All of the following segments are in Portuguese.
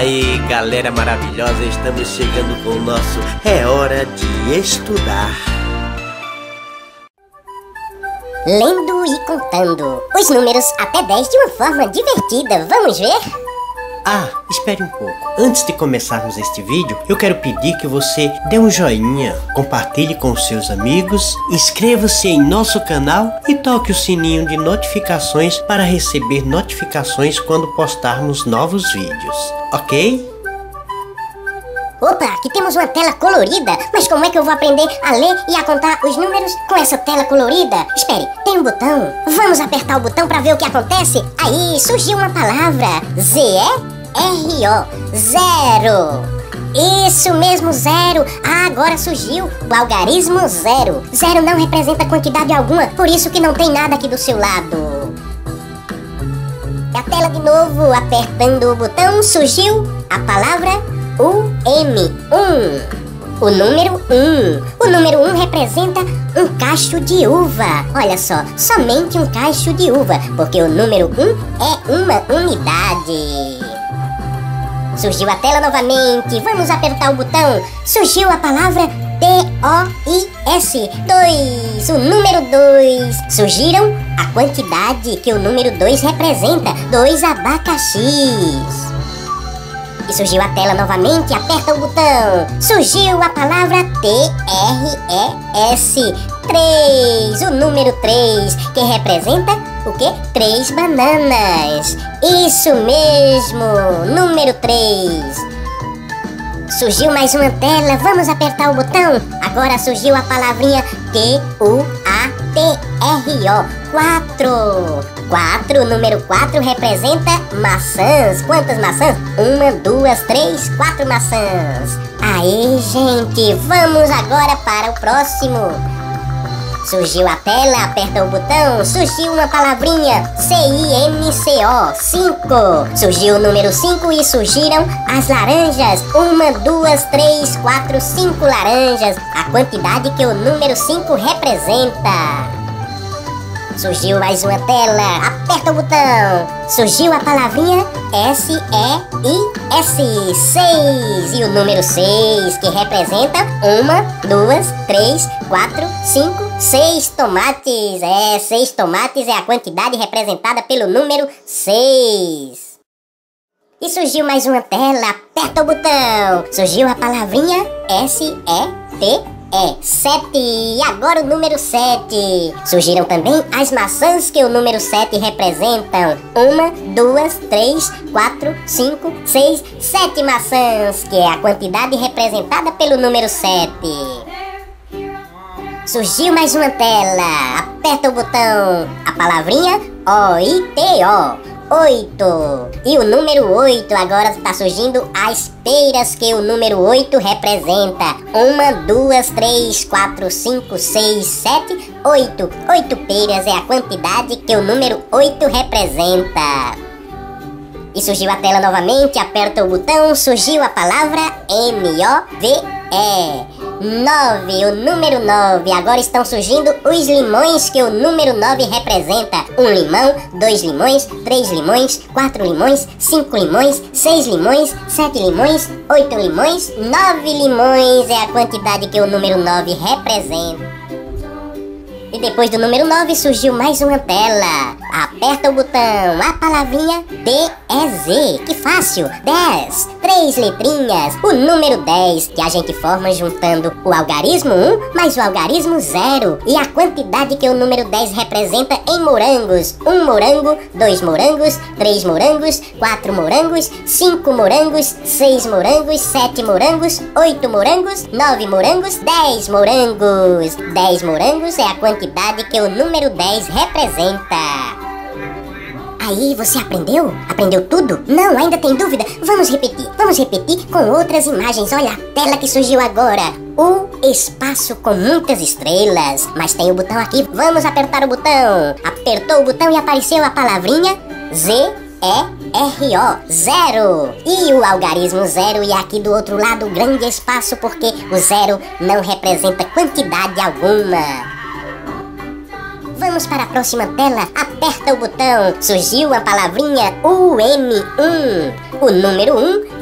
Aí, galera maravilhosa, estamos chegando com o nosso É Hora de Estudar. Lendo e contando os números até 10 de uma forma divertida, vamos ver? Ah, espere um pouco. Antes de começarmos este vídeo, eu quero pedir que você dê um joinha, compartilhe com os seus amigos, inscreva-se em nosso canal e toque o sininho de notificações para receber notificações quando postarmos novos vídeos, ok? Opa, aqui temos uma tela colorida, mas como é que eu vou aprender a ler e a contar os números com essa tela colorida? Espere, tem um botão. Vamos apertar o botão para ver o que acontece? Aí, surgiu uma palavra, Z-E-R-O, zero. Isso mesmo, zero. Ah, agora surgiu o algarismo zero. Zero não representa quantidade alguma, por isso que não tem nada aqui do seu lado. E a tela de novo, apertando o botão, surgiu a palavra o número 1. O número 1 representa um cacho de uva. Olha só, somente um cacho de uva, porque o número 1 é uma unidade. Surgiu a tela novamente, vamos apertar o botão. Surgiu a palavra D-O-I-S, 2, o número 2. Surgiram a quantidade que o número 2 representa, 2 abacaxis. E surgiu a tela novamente, aperta o botão. Surgiu a palavra T-R-E-S, 3, o número 3, que representa o quê? 3 bananas. Isso mesmo, número 3. Surgiu mais uma tela, vamos apertar o botão. Agora surgiu a palavrinha Q-U-A-T-R-O, 4. 4, o número 4 representa maçãs. Quantas maçãs? 1, 2, 3, 4 maçãs. Aí, gente, vamos agora para o próximo. Surgiu a tela, aperta o botão. Surgiu uma palavrinha, C-I-N-C-O, 5. Surgiu o número 5 e surgiram as laranjas. 1, 2, 3, 4, 5 laranjas. A quantidade que o número 5 representa. Surgiu mais uma tela, aperta o botão. Surgiu a palavrinha S-E-I-S, 6. E o número 6, que representa 1, 2, 3, 4, 5, 6 tomates. 6 tomates é a quantidade representada pelo número 6. E surgiu mais uma tela, aperta o botão. Surgiu a palavrinha S-E-T. 7, e agora o número 7. Surgiram também as maçãs que o número 7 representam. 1, 2, 3, 4, 5, 6, 7 maçãs, que é a quantidade representada pelo número 7. Surgiu mais uma tela, aperta o botão. A palavrinha O-I-T-O, 8. E o número 8, agora está surgindo as peiras que o número 8 representa. 1, 2, 3, 4, 5, 6, 7, 8. 8 peiras é a quantidade que o número 8 representa. E surgiu a tela novamente, aperta o botão, surgiu a palavra M-O-V-E. 9, o número 9. Agora estão surgindo os limões que o número 9 representa. 1 limão, 2 limões, 3 limões, 4 limões, 5 limões, 6 limões, 7 limões, 8 limões, 9 limões é a quantidade que o número 9 representa. E depois do número 9 surgiu mais uma tela. Aperta o botão, a palavrinha D-E-Z. Que fácil, 10, 3 letrinhas. O número 10, que a gente forma juntando o algarismo 1 mais o algarismo 0. E a quantidade que o número 10 representa em morangos. 1 morango, 2 morangos, 3 morangos, 4 morangos, 5 morangos, 6 morangos, 7 morangos, 8 morangos, 9 morangos, 10 morangos. 10 morangos é a quantidade que o número 10 representa. Aí, você aprendeu? Aprendeu tudo? Não, ainda tem dúvida? Vamos repetir com outras imagens. Olha a tela que surgiu agora. O espaço com muitas estrelas. Mas tem o botão aqui, vamos apertar o botão. Apertou o botão e apareceu a palavrinha Z-E-R-O, 0. E o algarismo 0, e aqui do outro lado o grande espaço, porque o 0 não representa quantidade alguma. Vamos para a próxima tela, aperta o botão. Surgiu a palavrinha UM1. O número 1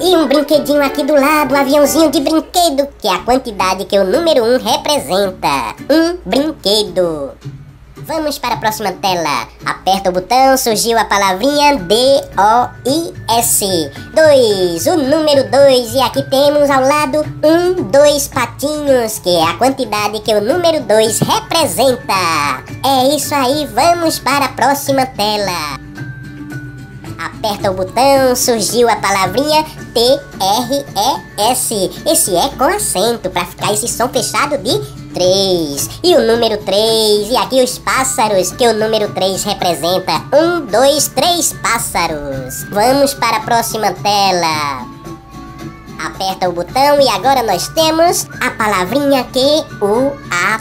E um brinquedinho aqui do lado, um aviãozinho de brinquedo, que é a quantidade que o número 1 representa. Um brinquedo. Vamos para a próxima tela. Aperta o botão, surgiu a palavrinha DOIS. 2, o número 2. E aqui temos ao lado 2 patinhos, que é a quantidade que o número 2 representa. É isso aí, vamos para a próxima tela. Aperta o botão, surgiu a palavrinha TRES. Esse é com acento, para ficar esse som fechado de 3. E o número 3, e aqui os pássaros, que o número 3 representa. 1, 2, 3 pássaros. Vamos para a próxima tela. Aperta o botão e agora nós temos a palavrinha QUATRO.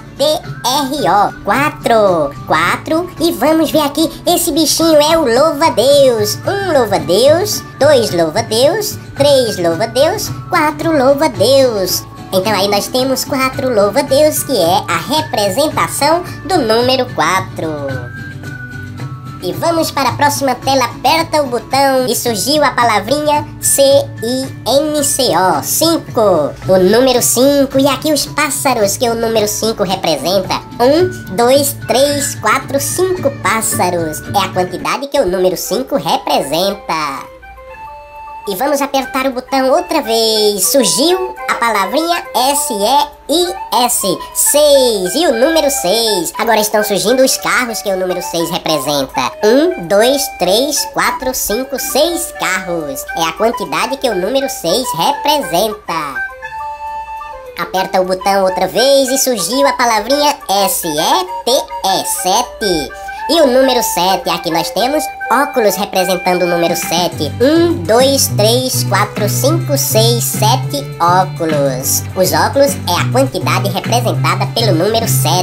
4. E vamos ver aqui, esse bichinho é o louva-a-Deus. 1 louva-a-Deus, 2 louva-a-Deus, 3 louva-a-Deus, 4 louva-a-Deus. Então aí nós temos 4 louva-a-Deus, que é a representação do número 4. E vamos para a próxima tela, aperta o botão e surgiu a palavrinha CINCO, 5. O número 5, e aqui os pássaros que o número 5 representa. 1, 2, 3, 4, 5 pássaros. É a quantidade que o número 5 representa. E vamos apertar o botão outra vez. Surgiu a palavrinha SEIS, 6. E o número 6. Agora estão surgindo os carros que o número 6 representa. 1, 2, 3, 4, 5, 6 carros. É a quantidade que o número 6 representa. Aperta o botão outra vez e surgiu a palavrinha SETE, 7. E o número 7, aqui nós temos óculos representando o número 7. 1, 2, 3, 4, 5, 6, 7 óculos. Os óculos é a quantidade representada pelo número 7.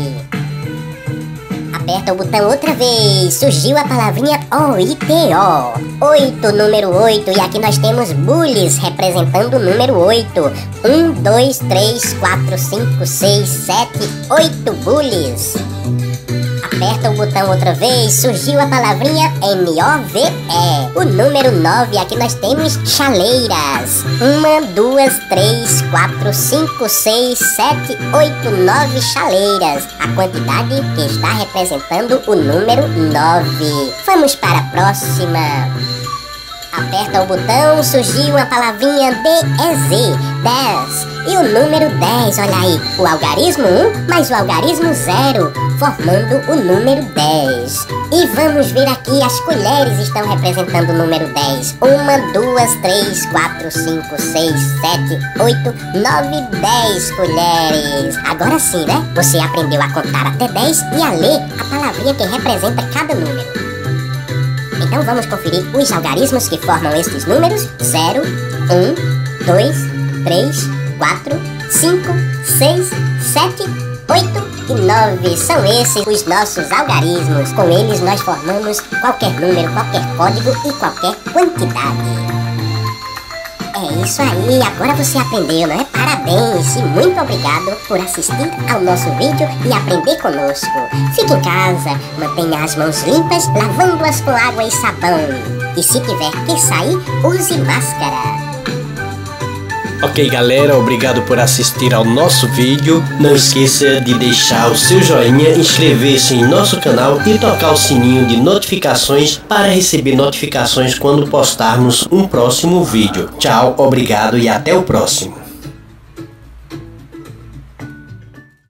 Aperta o botão outra vez, surgiu a palavrinha OITO. 8, número 8, e aqui nós temos bules representando o número 8. 1, 2, 3, 4, 5, 6, 7, 8 bules. Aperta o botão outra vez, surgiu a palavrinha MOVE. O número 9, aqui nós temos chaleiras. 1, 2, 3, 4, 5, 6, 7, 8, 9 chaleiras. A quantidade que está representando o número 9. Vamos para a próxima. Aperta o botão, surgiu a palavrinha DEZ, 10. E o número 10, olha aí, o algarismo 1 mais o algarismo 0, formando o número 10. E vamos ver aqui, as colheres estão representando o número 10. 1, 2, 3, 4, 5, 6, 7, 8, 9, 10 colheres. Agora sim, né? Você aprendeu a contar até 10 e a ler a palavrinha que representa cada número. Então vamos conferir os algarismos que formam estes números. 0, 1, 2, 3, 4, 5, 6, 7, 8 e 9. São esses os nossos algarismos. Com eles nós formamos qualquer número, qualquer código e qualquer quantidade. É isso aí, agora você aprendeu, não é? Parabéns e muito obrigado por assistir ao nosso vídeo e aprender conosco. Fique em casa, mantenha as mãos limpas, lavando-as com água e sabão. E se tiver que sair, use máscara. Ok, galera, obrigado por assistir ao nosso vídeo. Não esqueça de deixar o seu joinha, inscrever-se em nosso canal e tocar o sininho de notificações para receber notificações quando postarmos um próximo vídeo. Tchau, obrigado e até o próximo.